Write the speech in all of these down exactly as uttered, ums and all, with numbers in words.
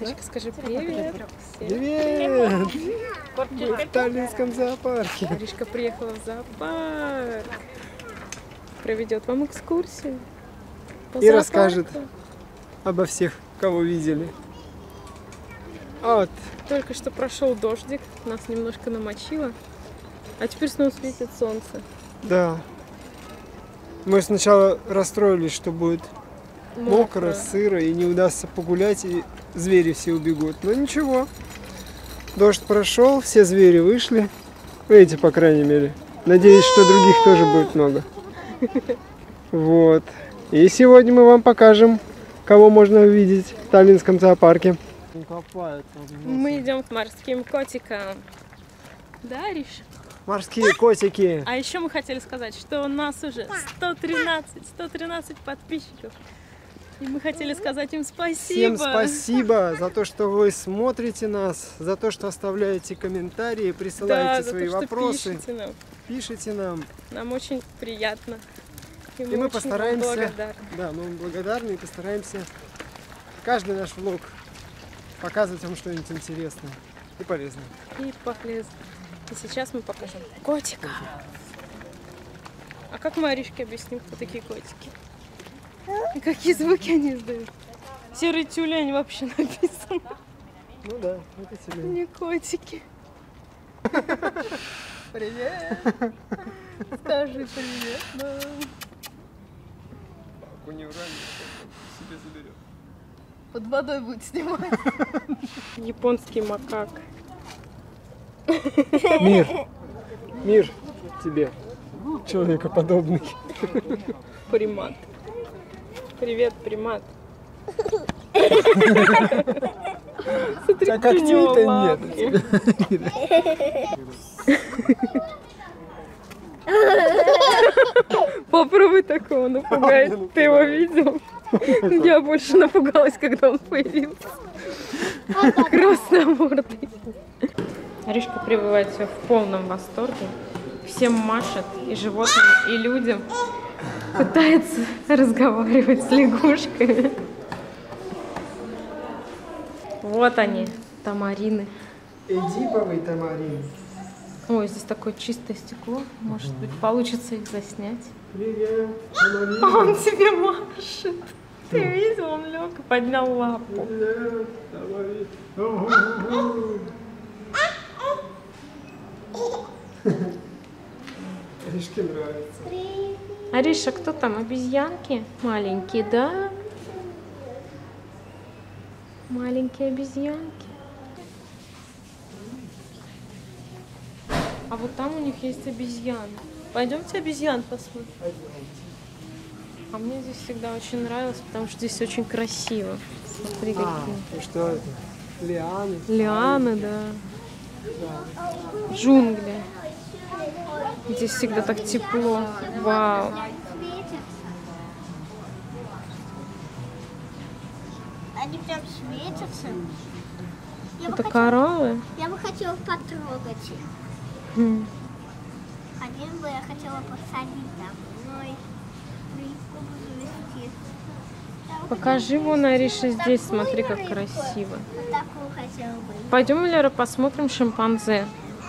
Аришка, скажи привет. Привет! Мы в Таллинском зоопарке. Аришка приехала в зоопарк. Проведет вам экскурсию. По И зоопарку. расскажет обо всех, кого видели. Вот. Только что прошел дождик, нас немножко намочило. А теперь снова светит солнце. Да. Мы сначала расстроились, что будет мокро, Мокро. сыро и не удастся погулять, и звери все убегут. Но ничего. Дождь прошел, все звери вышли. Эти, по крайней мере. Надеюсь, что других тоже будет много. Вот. И сегодня мы вам покажем, кого можно увидеть в Таллинском зоопарке. Мы идем к морским котикам. Да, Ариш? Морские котики. А еще мы хотели сказать, что у нас уже сто тринадцать, сто тринадцать подписчиков. И мы хотели сказать им спасибо. Всем спасибо за то, что вы смотрите нас, за то, что оставляете комментарии, присылаете да, свои за то, вопросы. Пишите нам. Пишите нам. Нам очень приятно. И, И мы, мы очень постараемся, благодарны. да, мы вам благодарны и постараемся каждый наш влог показывать вам что-нибудь интересное и полезное. И полезно. И сейчас мы покажем котика. А как мы Аришке объясним, кто такие котики? И какие звуки они издают? Серый тюлень вообще написано. Ну да, это тебе. Не котики. Привет. Скажи привет. Папу не урани, себе заберет. Под водой будет снимать. Японский макак. Мир. Мир тебе, человекоподобный. Примат. Привет, примат. Смотри, А какие у него когтей-то нет. Попробуй такого напугать. Ты его видел? Я больше напугалась, когда он появился. Красномордый. Аришка пребывает все в полном восторге. Всем машет, и животным, и людям. Пытается разговаривать с лягушками. Вот они, тамарины. Эдиповый тамарин. Ой, здесь такое чистое стекло. Может быть, получится их заснять. Привет, А он тебе машет. Ты видел, он лег и поднял лапу. Привет, тамарин. Аришке нравится. Ариша, кто там? Обезьянки? Маленькие, да? Маленькие обезьянки. А вот там у них есть обезьяны. Пойдемте обезьян посмотрим. А мне здесь всегда очень нравилось, потому что здесь очень красиво. Смотри, какие. А, что это? Лианы. Лианы, да. Джунгли. Здесь всегда так тепло. Вау. Они прям светятся. Я бы Это хотела- кораллы? Я бы хотела потрогать их. Хм. Один бы я хотела посадить домой. Завести. Покажи вон, Ариша, здесь, смотри, как красиво. Вот такую хотела бы. Пойдем, Лера, посмотрим шимпанзе.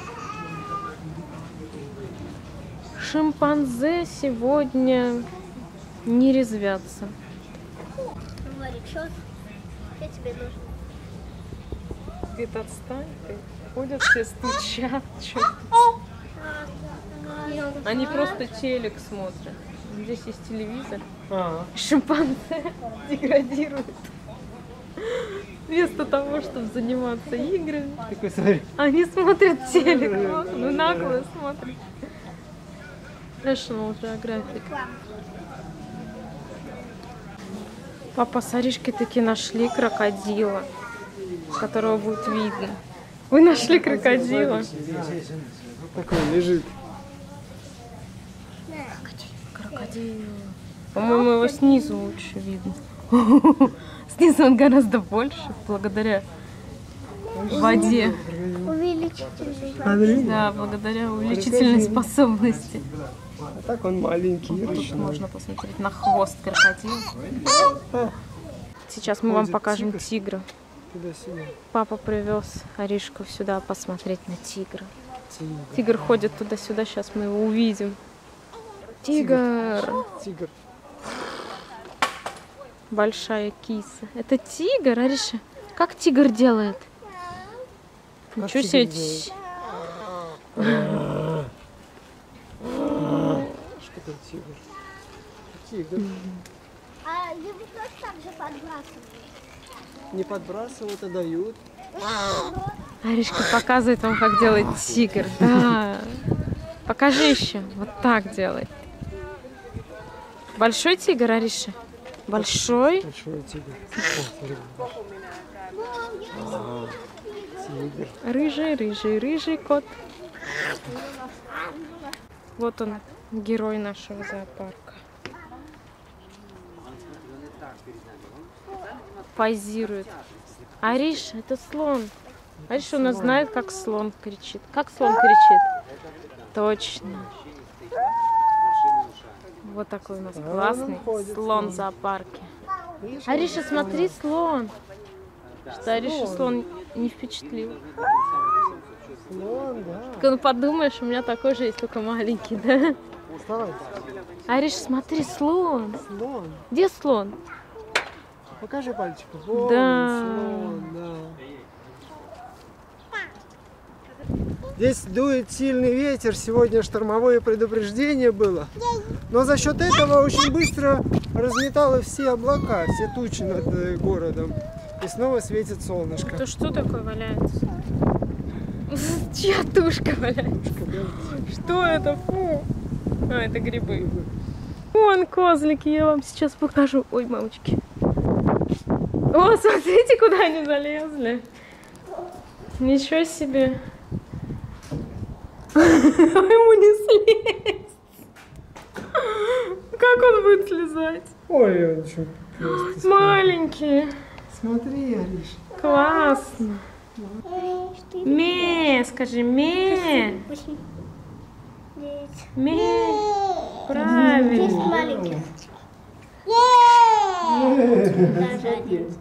Шимпанзе сегодня не резвятся. Говорит, что я тебе нужен? Говорит, отстань ты. Ходят все, стучат. чё. Они просто телек смотрят. Здесь есть телевизор. А, Шимпанзе деградирует. Вместо того, чтобы заниматься играми, такой, смотри. они смотрят телек. Вот, ну нагло смотрят. National Geographic. Папа с Аришкой таки нашли крокодила, которого будет видно. Вы нашли крокодила? Такой лежит. Крокодил. По-моему, его снизу лучше видно. Снизу он гораздо больше, благодаря воде. Увеличительный. Да, благодаря увеличительной способности. А так он маленький, Тут ручной. можно посмотреть на хвост крокодила. Сейчас мы вам покажем тигра. туда-сюда. Папа привез Аришку сюда посмотреть на тигра. Тигр. Тигр ходит туда-сюда, сейчас мы его увидим. Тигр! Тигр. Большая киса. Это тигр, Ариша? Как тигр делает? Как Ничего тигр себе. Что там тигр? Тигр. А его тоже так же подбрасывают? Не подбрасывают, а дают. Аришка показывает вам, как делает тигр. Да. Покажи еще. Вот так делает. Большой тигр, Ариша? Большой? Большой тигр. А, тигр. Рыжий, рыжий, рыжий кот. Вот он, герой нашего зоопарка. Позирует. Ариша, это слон. Ариша у нас знает, как слон кричит. Как слон кричит? Точно. Вот такой у нас классный слон в зоопарке. Ариша, смотри, слон. Что Ариша слон не впечатлил. Слон, да. Ну подумаешь, у меня такой же есть, только маленький, да? Вставай. Ариша, смотри, слон. Слон. Где слон? Покажи пальчиком. Вон Да. слон, да. Здесь дует сильный ветер, сегодня штормовое предупреждение было. Но за счет этого очень быстро разметало все облака, все тучи над э, городом. И снова светит солнышко. Это что такое валяется? Чья тушка валяется? Что это? Фу. А, это грибы. Вон козлики, я вам сейчас покажу. Ой, мамочки. О, смотрите, куда они залезли. Ничего себе. Ему не слезть. Как он будет слезать? Ой, он еще просто Маленький. Смотри, Ариш. Классно. Ме, скажи, ме. Ме. Правильно. Маленький. Даже один.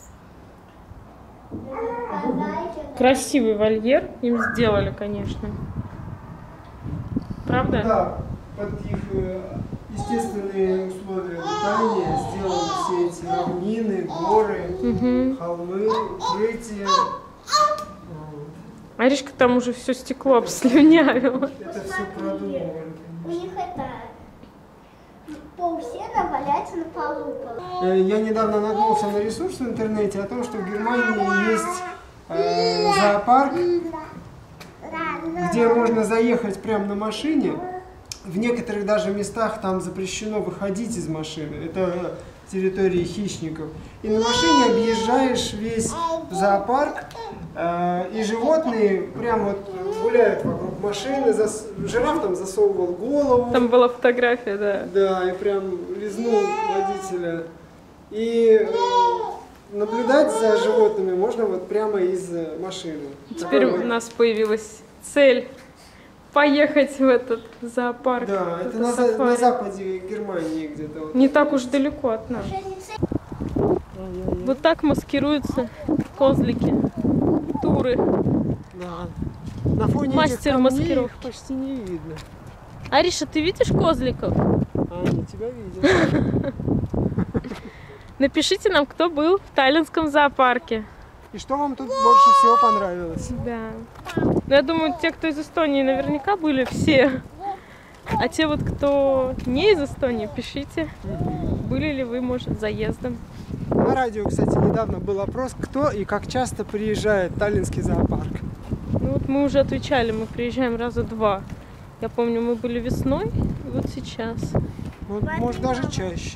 Красивый вольер им сделали, конечно. Правда? Да, под их э, естественные условия питания сделаны все эти равнины, горы, Угу. холмы, укрытия. Вот. Аришка там уже все стекло обслюнявила. Это все продумывали. У них это пол сена валяется на полу. Э, Я недавно наткнулся на ресурс в интернете о том, что в Германии есть э, зоопарк, где можно заехать прямо на машине. В некоторых даже местах там запрещено выходить из машины. Это территории хищников. И на машине объезжаешь весь зоопарк, э, и животные прям вот гуляют вокруг машины. Зас... Жираф там засовывал голову. Там была фотография, да. Да, и прям лизнул водителя. И э, наблюдать за животными можно вот прямо из э, машины. Теперь Такой у нас появилась цель поехать в этот зоопарк. Да, в это на, за- сафари. на западе Германии где-то. Вот. Не так уж далеко от нас. Вот так маскируются козлики, туры. Да. На фоне Мастер этих камней маскировки. их почти не видно. Ариша, ты видишь козликов? А они тебя видят. Напишите нам, кто был в Таллинском зоопарке. И что вам тут больше всего понравилось? Да. Ну, я думаю, те, кто из Эстонии, наверняка были все. А те вот, кто не из Эстонии, пишите, были ли вы, может, заездом. На радио, кстати, недавно был опрос, кто и как часто приезжает в Таллинский зоопарк. Ну вот мы уже отвечали, мы приезжаем раза два. Я помню, мы были весной, и вот сейчас. Вот, может, даже чаще.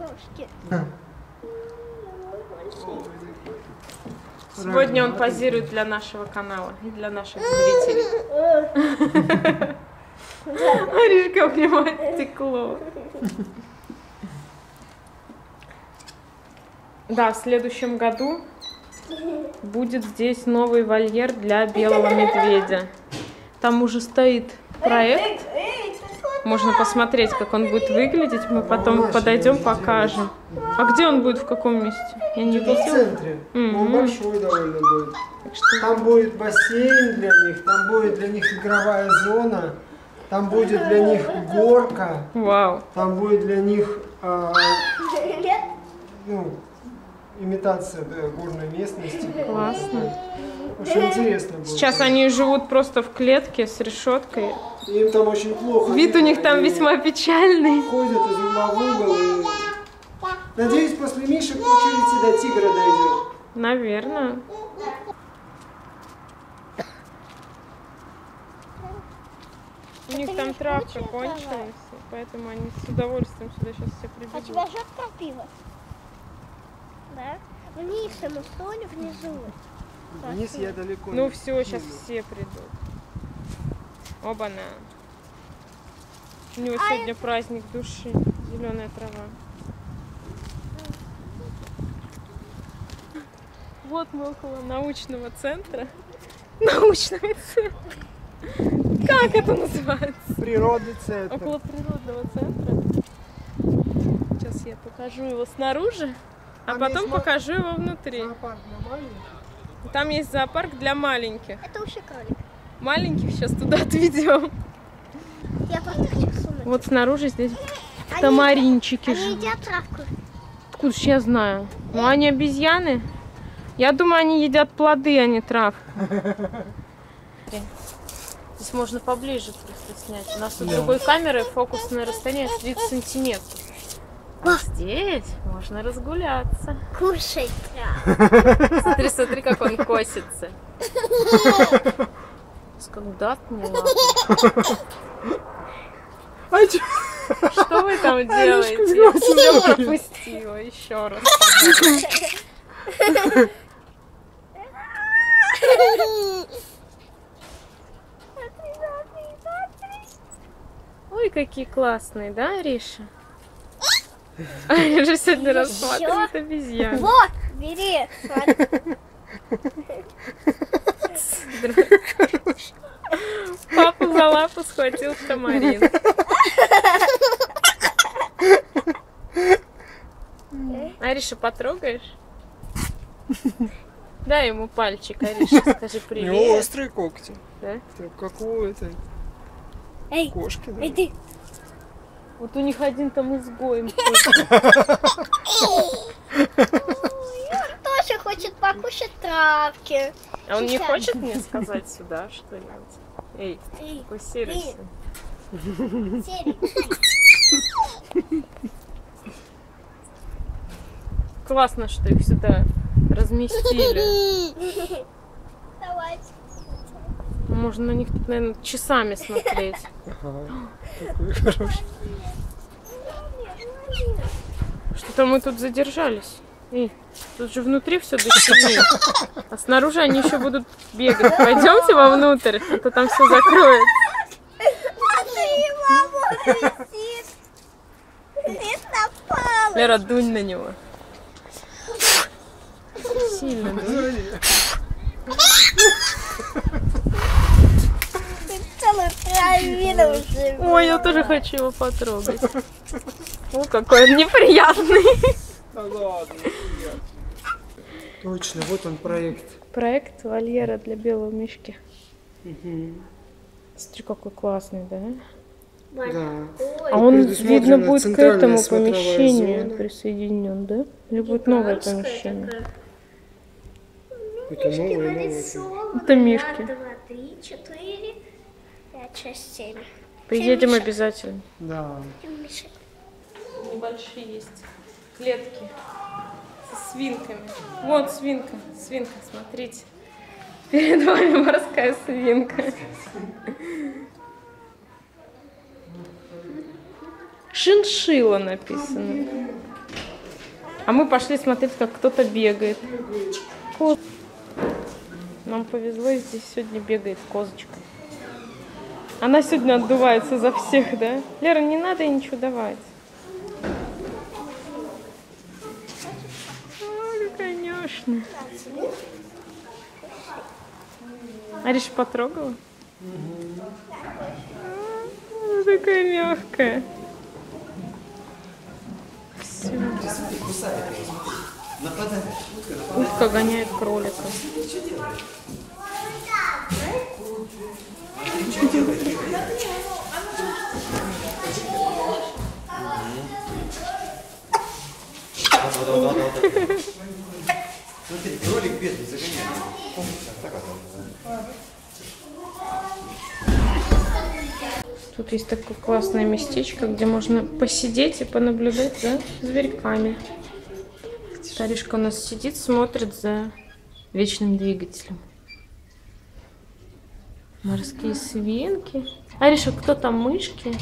Сегодня он позирует для нашего канала и для наших зрителей. Аришка обнимает стекло. Да, в следующем году будет здесь новый вольер для белого медведя. Там уже стоит проект. Эй, ты что Можно посмотреть, как он будет выглядеть. Мы потом подойдем, покажем. А где он будет, в каком месте? Я не Где-то в видела. центре. Мгм. Он большой довольно будет. Так что Там будет бассейн для них, там будет для них игровая зона, там будет для них горка, вау. там будет для них а, ну, имитация да, горной местности. Классно. Очень интересно будет. Сейчас они живут просто в клетке с решеткой. Им там очень плохо. Вид у них там Они весьма печальный. ходят из угла в угол. И... Надеюсь, после Миши по очереди до тигра дойдет. Наверное. У них там травка кончилась, поэтому они с удовольствием сюда сейчас все А тебя прибегут. ждет крапива? Да? Вниз ему столь внизу. Вниз я далеко Ну не все, сейчас видел. все придут. Оба-на. У него А сегодня праздник души. Зеленая трава. Вот мы около научного центра. Научного центра. Как это называется? Природный центр. Около природного центра. Сейчас я покажу его снаружи, а Там потом есть ма- покажу его внутри. Зоопарк для маленьких. Там есть зоопарк для маленьких. Это уже кролик. Маленьких сейчас туда отведем. Я просто хочу сунуть. Вот снаружи здесь Они- тамаринчики Они живут. едят травку. Откуда ж я знаю? Ну, они обезьяны. Я думаю, они едят плоды, а не трав. Здесь можно поближе просто снять. У нас с другой камеры фокусное расстояние тридцать сантиметров. А здесь можно разгуляться. Кушай травку. Смотри, смотри, как он косится. Скандатный лапы. А чё? Что вы там делаете? Я тебя пропустила еще раз. Ой, какие классные, да, Ариша? Ариша сегодня рассматривает обезьян. Вот, бери. Смотри. Папа за лапу схватил тамарин. Ариша, потрогаешь? Дай ему пальчик, Ариша, скажи У него привет. острые когти. Да? Так, как у этой Эй, кошки. Да? иди. Вот у них один там изгоем. Он тоже хочет покушать травки. А он не Сейчас. хочет мне сказать сюда что-нибудь? Эй, Эй, фокусируйся. Серый. Классно, что их сюда разместили. Давайте. Можно на них тут, наверное, часами смотреть. Ага, такой хороший. Что-то мы тут задержались. Эй, тут же внутри все дышит. А снаружи они еще будут бегать. Пойдемте вовнутрь, а то там все закроет. Смотри, мама висит. Висит на палочке. Лера, дунь на него. Сильно дунь. Ты целую травину уже. Ой, я тоже хочу его потрогать. О, какой он неприятный. Да ладно. Точно, вот он проект. Проект вольера для белого мишки. Угу. Смотри, какой классный, да? Да. А он, предусмотрена видно, будет к центральная этому смотровая помещению зона. присоединен, да? Или будет новое помещение? Это новое, новое. Нарисовано. Это мишки. Раз, два, три, четыре, пять, шесть, семь. Приедем Мишек. обязательно. Да. Мишек. Небольшие есть клетки со свинками. Вот свинка, свинка, смотрите. Перед вами морская свинка. Шиншилла написано. А мы пошли смотреть, как кто-то бегает. Коз. Нам повезло, и здесь сегодня бегает козочка. Она сегодня отдувается за всех, да? Лера, не надо ей ничего давать. Ну, конечно. Ариша потрогала? Угу. такая мягкая. Все. Утка гоняет кролика. Смотри, кролик бедный загоняет. Тут есть такое классное местечко, где можно посидеть и понаблюдать за зверьками. Аришка у нас сидит, смотрит за вечным двигателем. Морские свинки. Ариша, кто там, мышки?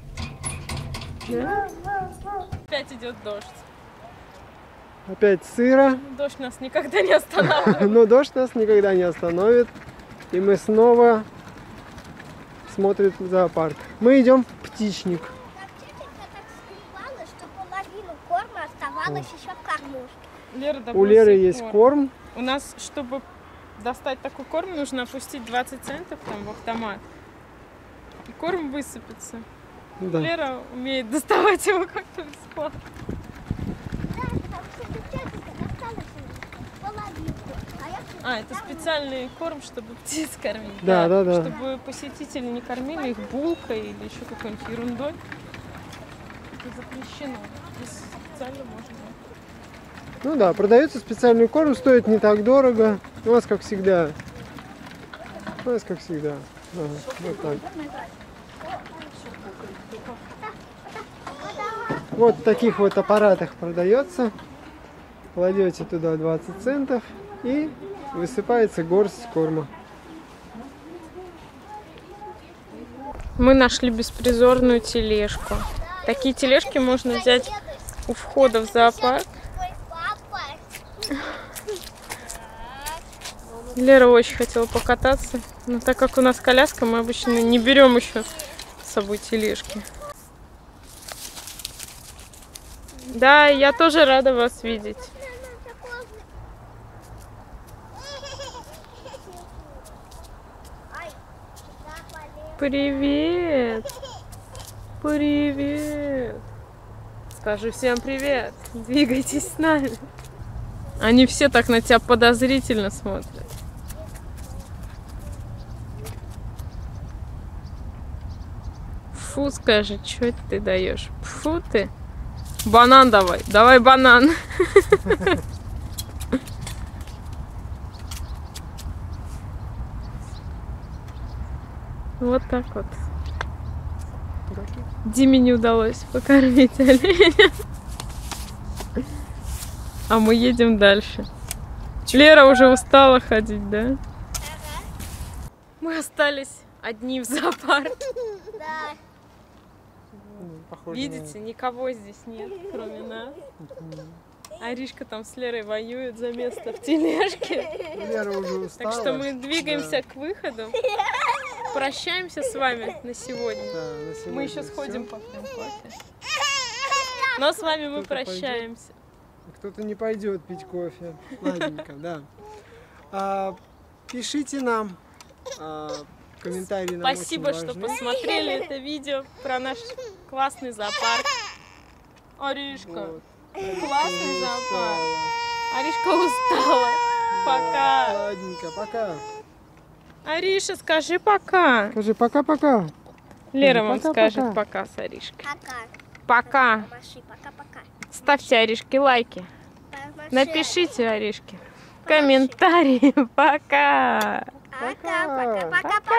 Да? Опять идет дождь. Опять сыро, Дождь нас никогда не останавливает. но дождь нас никогда не остановит. И мы снова смотрим зоопарк. Мы идем в птичник. Вообще-то так скрывалось, что половину корма оставалось еще в кормушке. Лера У добыл Леры себе есть корм. У нас, чтобы достать такой корм, нужно опустить двадцать центов там в автомат. И корм высыпется. Да. Лера умеет доставать его как-то бесплатно. Да, потому что девчонка досталось половинку. А я А, это специальный корм, чтобы птиц кормить. Да, да, да. Чтобы посетители не кормили их булкой или еще какой-нибудь ерундой. Это запрещено. Здесь специально можно. Ну да, продается специальный корм, стоит не так дорого. У нас как всегда. У нас как всегда. Ага, вот так. Вот в таких вот аппаратах продается. Кладете туда двадцать центов и высыпается горсть корма. Мы нашли беспризорную тележку. Такие тележки можно взять у входа в зоопарк. твой папа. Лера очень хотела покататься, но так как у нас коляска, мы обычно не берем еще с собой тележки. Да, я тоже рада вас видеть. Ай, да, полез. Привет! Привет! Скажи всем привет! Двигайтесь с нами! Они все так на тебя подозрительно смотрят. Фу, скажи, что ты даешь? Фу ты! Банан давай! Давай банан! Вот так вот. Диме не удалось покормить оленя. А мы едем дальше. Лера уже устала ходить, да? Мы остались одни в зоопарке. Да. Похоже Видите, никого здесь нет, кроме нас. Аришка там с Лерой воюет за место в тележке. на- Лера уже устала. Так что мы двигаемся к выходу. Прощаемся с вами на сегодня. Да, на сегодня Мы еще всё. сходим попьем кофе. Но с вами мы Кто-то пойдет? прощаемся. Кто-то не пойдет пить кофе. Ладненько, да. А, пишите нам а, комментарии. Нам Спасибо, очень что важны. посмотрели это видео про наш классный зоопарк. Аришка, Вот. классный зоопарк. Устала. Аришка устала. Пока. Ладненько, пока. Ариша, скажи пока. Скажи пока-пока. Лера вам Пока-пока. скажет пока с Аришкой. Пока. Пока. Маши, пока-пока. Ставьте Аришке лайки. Помаши. Напишите Аришке комментарии. Пока. Пока, пока, пока, пока.